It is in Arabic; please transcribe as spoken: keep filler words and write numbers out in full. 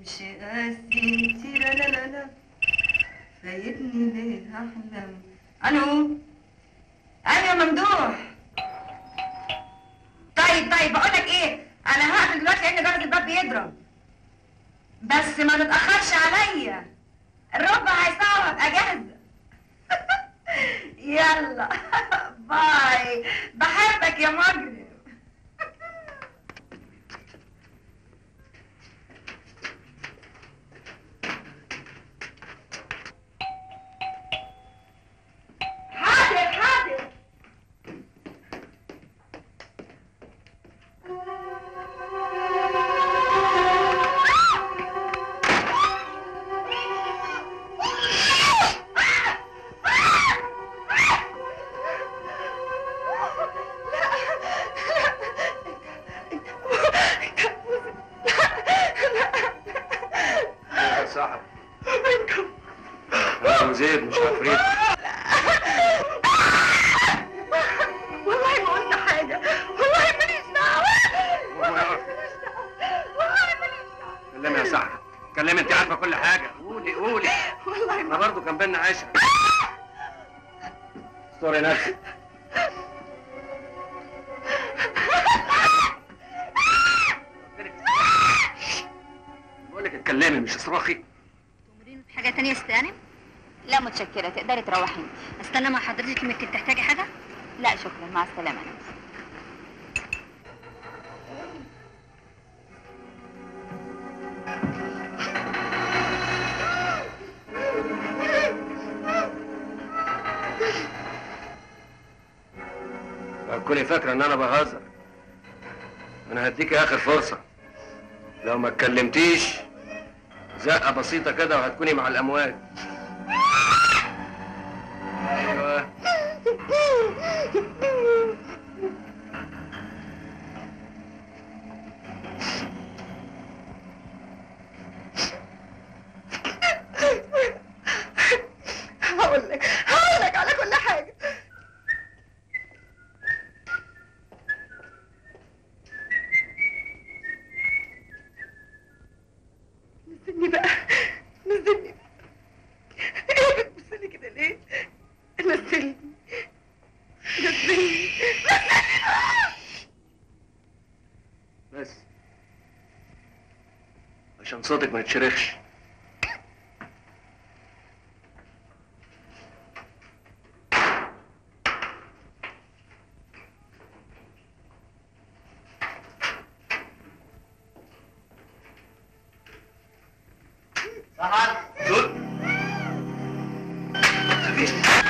تكونش قاسي تيرا لا لا لا فايتني ليه احلم. الو ايوه ممدوح. طيب طيب بقول لك ايه، انا هقفل دلوقتي لان جرس الباب بيضرب، بس ما تتاخرش عليا، الربع هيساعة وابقى جاهزه. يلا باي، بحبك يا مجرم. حاضر حاضر. صاحب انا زيد مش عفريت. والله ما قلت حاجة، والله ماليش دعوة، والله ماليش دعوة. كلمي يا صاحبي، كلمي، انت عارفه كل حاجه، قولي قولي. والله انا برضه كان بينا عشره. استوري نفسك. بقول لك اتكلمي مش اصرخي. تأمريني بحاجة تانية يا ست هانم؟ لا متشكرة، تقدري تروحي انت. استنى مع حضرتك، يمكن تحتاجي حاجة؟ لا شكرا، مع السلامة انت. كوني فاكره ان انا بهزر. انا هديكي اخر فرصه، لو ما اتكلمتيش زقه بسيطه كده وهتكوني مع الاموات. ايوه هقول لك هقول لك على كل حاجة. نزلني بقى، نزلني. ايه بتبصلي كده ليه؟ نزلني نزلني نزلني بس عشان صوتك ما يتشرخش. صحت.